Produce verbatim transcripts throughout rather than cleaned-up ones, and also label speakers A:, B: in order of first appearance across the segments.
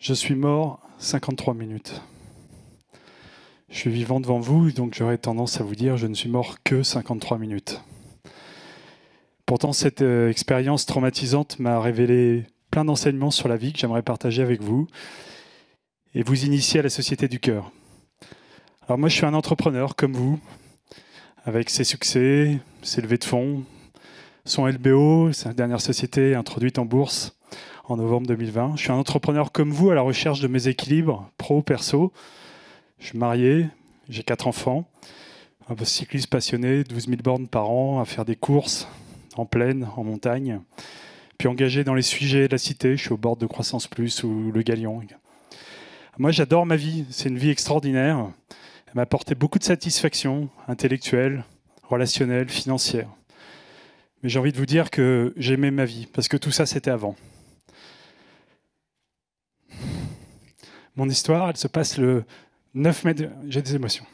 A: Je suis mort cinquante-trois minutes. Je suis vivant devant vous, donc j'aurais tendance à vous dire je ne suis mort que cinquante-trois minutes. Pourtant, cette euh, expérience traumatisante m'a révélé plein d'enseignements sur la vie que j'aimerais partager avec vous et vous initier à la société du cœur. Alors moi, je suis un entrepreneur comme vous, avec ses succès, ses levées de fonds, son L B O, sa dernière société introduite en bourse en novembre deux mille vingt. Je suis un entrepreneur comme vous à la recherche de mes équilibres pro-perso. Je suis marié, j'ai quatre enfants, un cycliste passionné, douze mille bornes par an, à faire des courses en plaine, en montagne, puis engagé dans les sujets de la cité. Je suis au bord de Croissance Plus ou le Galion. Moi, j'adore ma vie. C'est une vie extraordinaire. Elle m'a apporté beaucoup de satisfaction intellectuelle, relationnelle, financière. Mais j'ai envie de vous dire que j'aimais ma vie, parce que tout ça, c'était avant. Mon histoire, elle se passe le neuf mai... De... J'ai des émotions.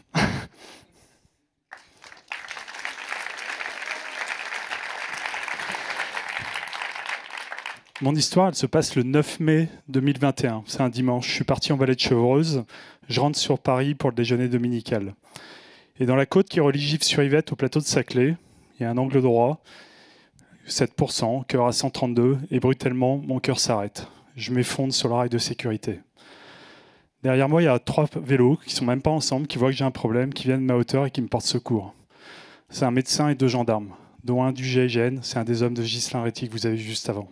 A: Mon histoire, elle se passe le neuf mai deux mille vingt et un. C'est un dimanche. Je suis parti en Vallée de Chevreuse. Je rentre sur Paris pour le déjeuner dominical. Et dans la côte qui relie Gif-sur-Yvette au plateau de Saclay, il y a un angle droit, sept pour cent, cœur à cent trente-deux, et brutalement, mon cœur s'arrête. Je m'effondre sur le rail de sécurité. Derrière moi, il y a trois vélos qui ne sont même pas ensemble, qui voient que j'ai un problème, qui viennent de ma hauteur et qui me portent secours. C'est un médecin et deux gendarmes, dont un du G I G N, c'est un des hommes de Ghislain Réty que vous avez vu juste avant.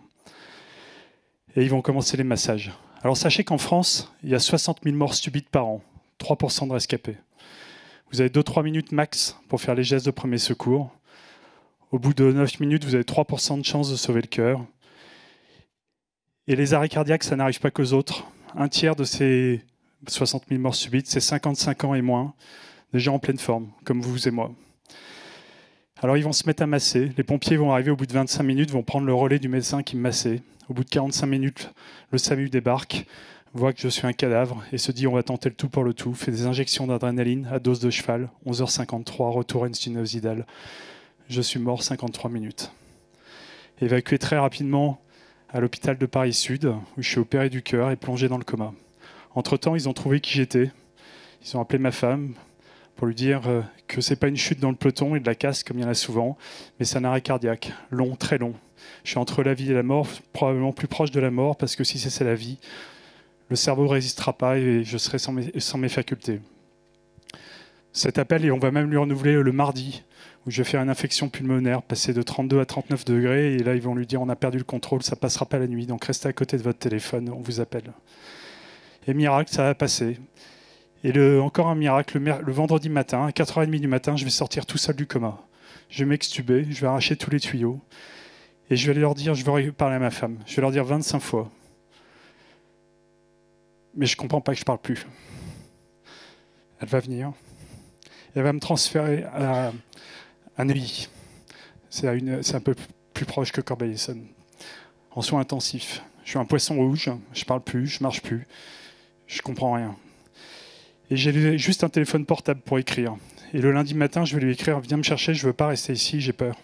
A: Et ils vont commencer les massages. Alors sachez qu'en France, il y a soixante mille morts subites par an, trois pour cent de rescapés. Vous avez deux à trois minutes max pour faire les gestes de premier secours. Au bout de neuf minutes, vous avez trois pour cent de chance de sauver le cœur. Et les arrêts cardiaques, ça n'arrive pas qu'aux autres. Un tiers de ces soixante mille morts subites, c'est cinquante-cinq ans et moins, des gens en pleine forme, comme vous et moi. Alors ils vont se mettre à masser. Les pompiers vont arriver au bout de vingt-cinq minutes, vont prendre le relais du médecin qui me massait. Au bout de quarante-cinq minutes, le SAMU débarque, voit que je suis un cadavre et se dit on va tenter le tout pour le tout. Fait des injections d'adrénaline à dose de cheval, onze heures cinquante-trois, retour insulinozidal. Je suis mort cinquante-trois minutes. Évacué très rapidement à l'hôpital de Paris-Sud, où je suis opéré du cœur et plongé dans le coma. Entre-temps, ils ont trouvé qui j'étais. Ils ont appelé ma femme pour lui dire que c'est pas une chute dans le peloton et de la casse comme il y en a souvent, mais c'est un arrêt cardiaque, long, très long. Je suis entre la vie et la mort, probablement plus proche de la mort, parce que si c'est la vie, le cerveau ne résistera pas et je serai sans mes, sans mes facultés. Cet appel, et on va même lui renouveler le mardi, où je vais faire une infection pulmonaire, passer de trente-deux à trente-neuf degrés, et là ils vont lui dire on a perdu le contrôle, ça ne passera pas la nuit, donc restez à côté de votre téléphone, on vous appelle. Et miracle, ça va passer. Et le, encore un miracle, le, le vendredi matin, à quatre heures trente du matin, je vais sortir tout seul du coma. Je vais m'extuber, je vais arracher tous les tuyaux, et je vais leur dire, je vais parler à ma femme, je vais leur dire vingt-cinq fois. Mais je ne comprends pas que je ne parle plus. Elle va venir, elle va me transférer à un Neuilly. C'est un peu plus proche que Corbeil-Essonnes. En soins intensifs. Je suis un poisson rouge, je ne parle plus, je ne marche plus, je ne comprends rien. Et j'ai juste un téléphone portable pour écrire. Et le lundi matin, je vais lui écrire, viens me chercher, je ne veux pas rester ici, j'ai peur.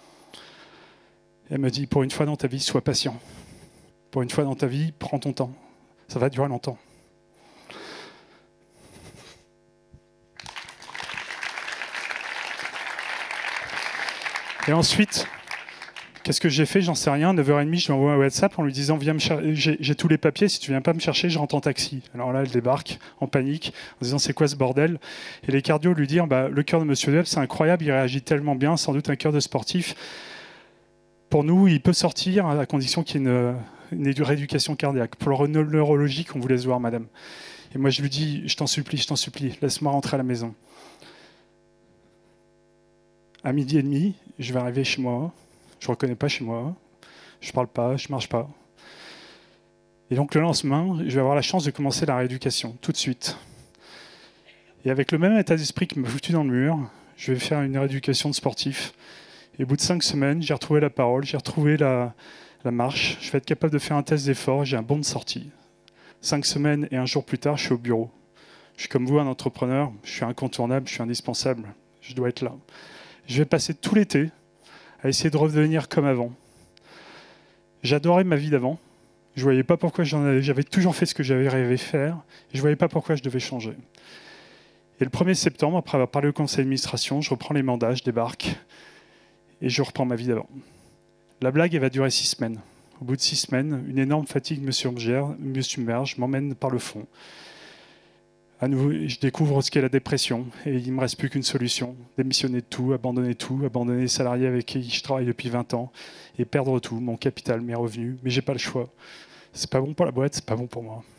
A: Et elle me dit, pour une fois dans ta vie, sois patient. Pour une fois dans ta vie, prends ton temps. Ça va durer longtemps. Et ensuite, qu'est-ce que j'ai fait? J'en sais rien. neuf heures trente, je lui envoie un WhatsApp en lui disant viens me chercher, j'ai tous les papiers, si tu viens pas me chercher, je rentre en taxi. Alors là, elle débarque en panique, en disant c'est quoi ce bordel? Et les cardios lui disent bah, le cœur de Monsieur Webb, c'est incroyable, il réagit tellement bien, sans doute un cœur de sportif. Pour nous, il peut sortir à condition qu'il y ait une, une rééducation cardiaque. Pour le neurologique, on vous laisse voir, madame. Et moi, je lui dis je t'en supplie, je t'en supplie, laisse-moi rentrer à la maison. À midi et demi, je vais arriver chez moi. Je ne reconnais pas chez moi, je ne parle pas, je ne marche pas. Et donc le lendemain, je vais avoir la chance de commencer la rééducation, tout de suite. Et avec le même état d'esprit qui m'a foutu dans le mur, je vais faire une rééducation de sportif. Et au bout de cinq semaines, j'ai retrouvé la parole, j'ai retrouvé la, la marche. Je vais être capable de faire un test d'effort, j'ai un bon de sortie. Cinq semaines et un jour plus tard, je suis au bureau. Je suis comme vous, un entrepreneur, je suis incontournable, je suis indispensable, je dois être là. Je vais passer tout l'été à essayer de revenir comme avant. J'adorais ma vie d'avant. Je ne voyais pas pourquoi j'avais toujours fait ce que j'avais rêvé faire. Et je ne voyais pas pourquoi je devais changer. Et le premier septembre, après avoir parlé au conseil d'administration, je reprends les mandats, je débarque et je reprends ma vie d'avant. La blague, elle va durer six semaines. Au bout de six semaines, une énorme fatigue me submerge, me submerge, m'emmène par le fond. À nouveau, je découvre ce qu'est la dépression et il ne me reste plus qu'une solution. Démissionner de tout, abandonner tout, abandonner les salariés avec qui je travaille depuis vingt ans et perdre tout, mon capital, mes revenus. Mais j'ai pas le choix. C'est pas bon pour la boîte, c'est pas bon pour moi.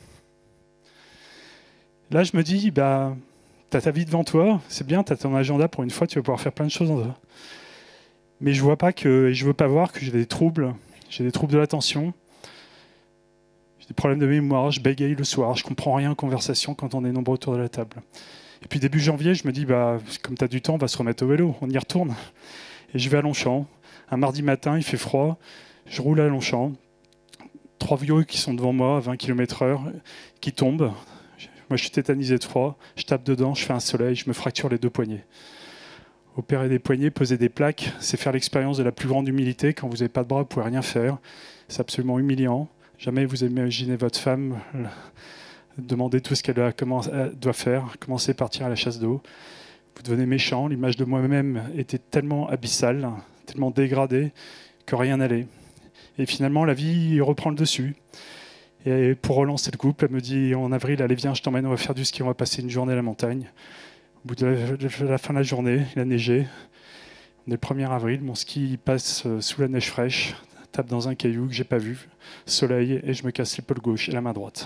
A: Là, je me dis, bah, tu as ta vie devant toi, c'est bien, tu as ton agenda, pour une fois, tu vas pouvoir faire plein de choses. Mais je vois pas que, et je veux pas voir que j'ai des troubles, j'ai des troubles de l'attention. Des problèmes de mémoire, je bégaye le soir, je comprends rien en conversation quand on est nombreux autour de la table. Et puis début janvier, je me dis, bah, comme tu as du temps, on va se remettre au vélo, on y retourne. Et je vais à Longchamp. Un mardi matin, il fait froid, je roule à Longchamp. Trois vieux qui sont devant moi à vingt kilomètres heure, qui tombent. Moi, je suis tétanisé de froid, je tape dedans, je fais un soleil, je me fracture les deux poignets. Opérer des poignets, poser des plaques, c'est faire l'expérience de la plus grande humilité. Quand vous n'avez pas de bras, vous ne pouvez rien faire. C'est absolument humiliant. Jamais vous imaginez votre femme demander tout ce qu'elle doit, doit faire, commencer à partir à la chasse d'eau. Vous devenez méchant. L'image de moi-même était tellement abyssale, tellement dégradée, que rien n'allait. Et finalement, la vie reprend le dessus. Et pour relancer le couple, elle me dit en avril, allez viens, je t'emmène, on va faire du ski, on va passer une journée à la montagne. Au bout de la, de la fin de la journée, il a neigé. On est le premier avril, mon ski passe sous la neige fraîche, tape dans un caillou que j'ai pas vu, soleil, et je me casse l'épaule gauche et la main droite.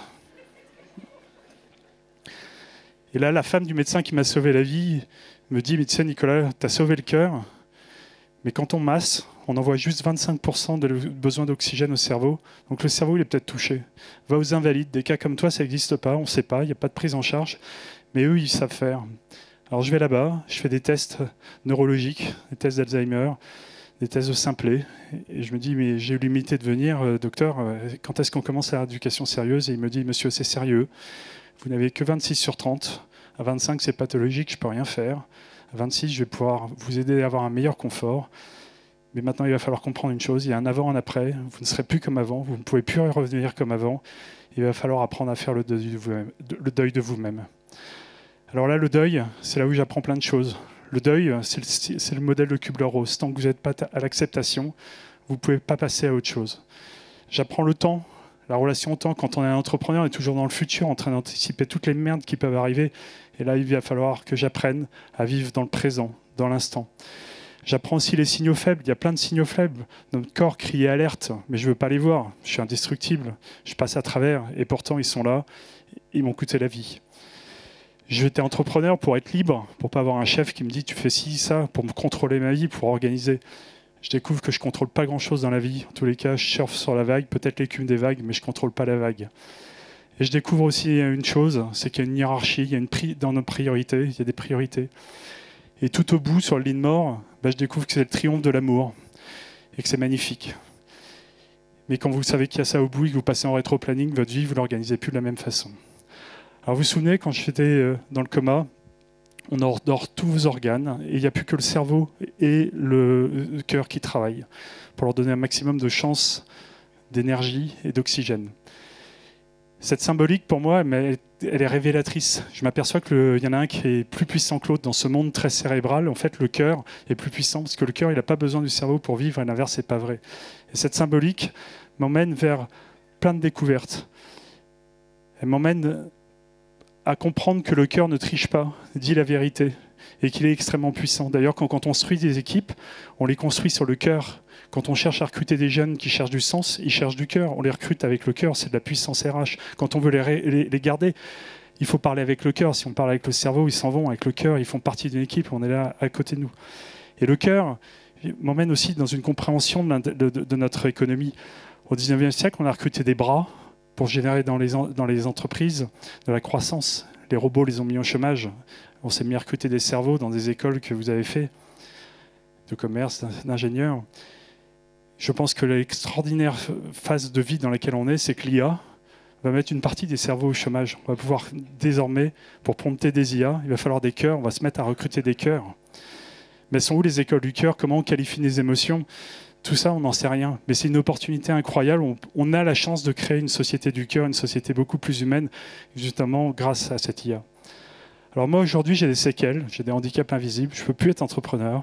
A: Et là, la femme du médecin qui m'a sauvé la vie me dit, mais tu sais Nicolas, tu as sauvé le cœur, mais quand on masse, on envoie juste vingt-cinq pour cent de besoin d'oxygène au cerveau, donc le cerveau il est peut-être touché. Va aux invalides, des cas comme toi ça n'existe pas, on ne sait pas, il n'y a pas de prise en charge, mais eux ils savent faire. Alors je vais là-bas, je fais des tests neurologiques, des tests d'Alzheimer, des tests de Simplet. Et je me dis, mais j'ai eu l'humilité de venir, euh, docteur, euh, quand est-ce qu'on commence à l'éducation sérieuse? Et il me dit, monsieur, c'est sérieux. Vous n'avez que vingt-six sur trente. À vingt-cinq, c'est pathologique, je ne peux rien faire. À vingt-six, je vais pouvoir vous aider à avoir un meilleur confort. Mais maintenant, il va falloir comprendre une chose, il y a un avant, un après. Vous ne serez plus comme avant, vous ne pouvez plus revenir comme avant. Il va falloir apprendre à faire le deuil de vous-même. Le deuil de vous-même. Alors là, le deuil, c'est là où j'apprends plein de choses. Le deuil, c'est le, c'est le modèle de Kubler-Ross. Tant que vous n'êtes pas à l'acceptation, vous ne pouvez pas passer à autre chose. J'apprends le temps, la relation au temps. Quand on est un entrepreneur, on est toujours dans le futur, en train d'anticiper toutes les merdes qui peuvent arriver. Et là, il va falloir que j'apprenne à vivre dans le présent, dans l'instant. J'apprends aussi les signaux faibles. Il y a plein de signaux faibles. Notre corps crie alerte, mais je ne veux pas les voir. Je suis indestructible. Je passe à travers. Et pourtant, ils sont là. Ils m'ont coûté la vie. J'étais entrepreneur pour être libre, pour ne pas avoir un chef qui me dit tu fais ci, ça, pour me contrôler ma vie, pour organiser. Je découvre que je ne contrôle pas grand-chose dans la vie. En tous les cas, je surfe sur la vague, peut-être l'écume des vagues, mais je ne contrôle pas la vague. Et je découvre aussi une chose, c'est qu'il y a une hiérarchie, il y a une pri- dans nos priorités, il y a des priorités. Et tout au bout, sur le lit de mort, bah, je découvre que c'est le triomphe de l'amour et que c'est magnifique. Mais quand vous savez qu'il y a ça au bout et que vous passez en rétro-planning, votre vie, vous ne l'organisez plus de la même façon. Alors vous vous souvenez, quand j'étais dans le coma, on ordonne tous vos organes et il n'y a plus que le cerveau et le cœur qui travaillent pour leur donner un maximum de chance, d'énergie et d'oxygène. Cette symbolique, pour moi, elle est révélatrice. Je m'aperçois qu'il y en a un qui est plus puissant que l'autre dans ce monde très cérébral. En fait, le cœur est plus puissant parce que le cœur, il n'a pas besoin du cerveau pour vivre et l'inverse, c'est pas vrai. Et cette symbolique m'emmène vers plein de découvertes. Elle m'emmène à comprendre que le cœur ne triche pas, dit la vérité, et qu'il est extrêmement puissant. D'ailleurs, quand, quand on construit des équipes, on les construit sur le cœur. Quand on cherche à recruter des jeunes qui cherchent du sens, ils cherchent du cœur. On les recrute avec le cœur, c'est de la puissance R H. Quand on veut les, les, les garder, il faut parler avec le cœur. Si on parle avec le cerveau, ils s'en vont. Avec le cœur, ils font partie d'une équipe, on est là à côté de nous. Et le cœur m'emmène aussi dans une compréhension de, de, de, de notre économie. Au dix-neuvième siècle, on a recruté des bras pour générer dans les, dans les entreprises de la croissance. Les robots les ont mis au chômage. On s'est mis à recruter des cerveaux dans des écoles que vous avez fait, de commerce, d'ingénieurs. Je pense que l'extraordinaire phase de vie dans laquelle on est, c'est que l'I A va mettre une partie des cerveaux au chômage. On va pouvoir désormais, pour prompter des I A, il va falloir des cœurs, on va se mettre à recruter des cœurs. Mais sont où les écoles du cœur? Comment on qualifie les émotions? Tout ça, on n'en sait rien. Mais c'est une opportunité incroyable. On, on a la chance de créer une société du cœur, une société beaucoup plus humaine, justement grâce à cette I A. Alors moi, aujourd'hui, j'ai des séquelles, j'ai des handicaps invisibles. Je ne peux plus être entrepreneur.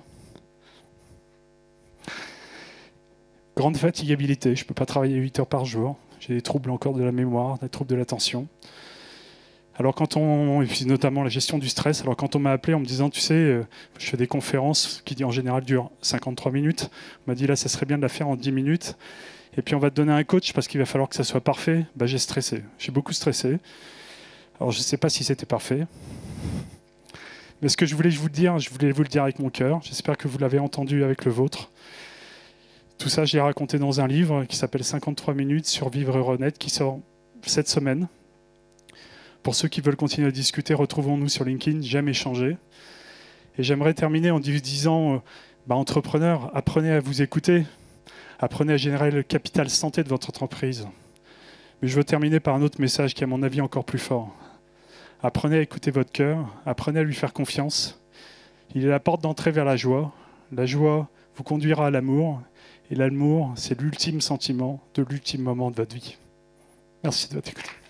A: Grande fatigabilité. Je ne peux pas travailler huit heures par jour. J'ai des troubles encore de la mémoire, des troubles de l'attention. Alors quand on, et puis notamment la gestion du stress, alors quand on m'a appelé en me disant, tu sais, euh, je fais des conférences qui en général durent cinquante-trois minutes, on m'a dit là, ça serait bien de la faire en dix minutes, et puis on va te donner un coach parce qu'il va falloir que ça soit parfait, bah, j'ai stressé, j'ai beaucoup stressé. Alors je ne sais pas si c'était parfait, mais ce que je voulais vous dire, je voulais vous le dire avec mon cœur, j'espère que vous l'avez entendu avec le vôtre. Tout ça, je l'ai raconté dans un livre qui s'appelle cinquante-trois minutes, survivre et renaître, qui sort cette semaine. Pour ceux qui veulent continuer à discuter, retrouvons-nous sur LinkedIn, J'aime échanger. Et j'aimerais terminer en disant, euh, bah, entrepreneurs, apprenez à vous écouter, apprenez à générer le capital santé de votre entreprise. Mais je veux terminer par un autre message qui est à mon avis encore plus fort. Apprenez à écouter votre cœur, apprenez à lui faire confiance. Il est la porte d'entrée vers la joie. La joie vous conduira à l'amour. Et l'amour, c'est l'ultime sentiment de l'ultime moment de votre vie. Merci de votre écoute.